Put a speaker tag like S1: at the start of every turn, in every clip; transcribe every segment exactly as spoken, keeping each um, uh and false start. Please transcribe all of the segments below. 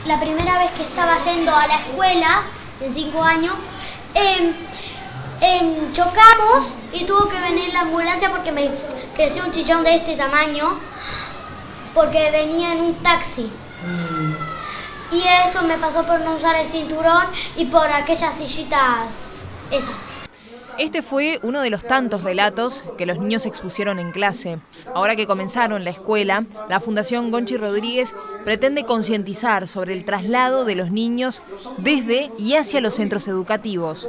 S1: la primera vez que estaba yendo a la escuela, en cinco años, eh, eh, chocamos y tuvo que venir la ambulancia porque me creció un chichón de este tamaño, porque venía en un taxi. Mm. Y eso me pasó por no usar el cinturón y por aquellas sillitas esas.
S2: Este fue uno de los tantos relatos que los niños expusieron en clase. Ahora que comenzaron la escuela, la Fundación Gonchi Rodríguez pretende concientizar sobre el traslado de los niños desde y hacia los centros educativos.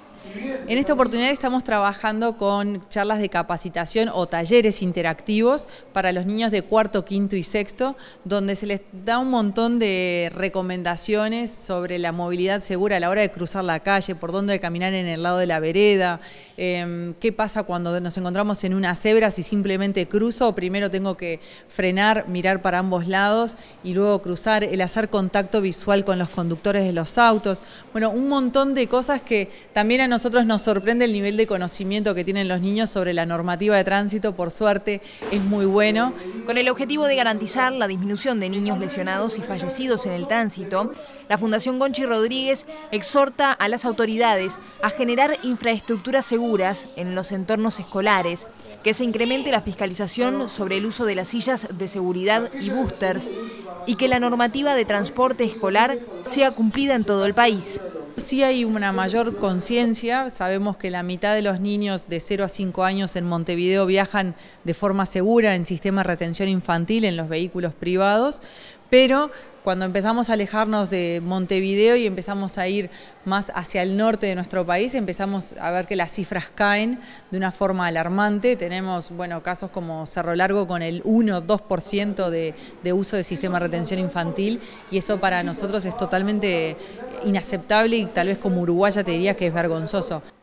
S3: En esta oportunidad estamos trabajando con charlas de capacitación o talleres interactivos para los niños de cuarto, quinto y sexto, donde se les da un montón de recomendaciones sobre la movilidad segura a la hora de cruzar la calle, por dónde caminar en el lado de la vereda, eh, qué pasa cuando nos encontramos en una cebra, si simplemente cruzo o primero tengo que frenar, mirar para ambos lados y luego cruzar, el hacer contacto visual con los conductores de los autos. Bueno, un montón de cosas que también a nosotros nos sorprende el nivel de conocimiento que tienen los niños sobre la normativa de tránsito. Por suerte es muy bueno.
S2: Con el objetivo de garantizar la disminución de niños lesionados y fallecidos en el tránsito, la Fundación Gonchi Rodríguez exhorta a las autoridades a generar infraestructuras seguras en los entornos escolares, que se incremente la fiscalización sobre el uso de las sillas de seguridad y boosters y que la normativa de transporte escolar sea cumplida en todo el país.
S3: Sí hay una mayor conciencia, sabemos que la mitad de los niños de cero a cinco años en Montevideo viajan de forma segura en sistema de retención infantil en los vehículos privados, pero cuando empezamos a alejarnos de Montevideo y empezamos a ir más hacia el norte de nuestro país, empezamos a ver que las cifras caen de una forma alarmante. Tenemos bueno, casos como Cerro Largo con el uno o dos por ciento de, de uso de sistema de retención infantil, y eso para nosotros es totalmente inaceptable y tal vez como uruguaya te diría que es vergonzoso.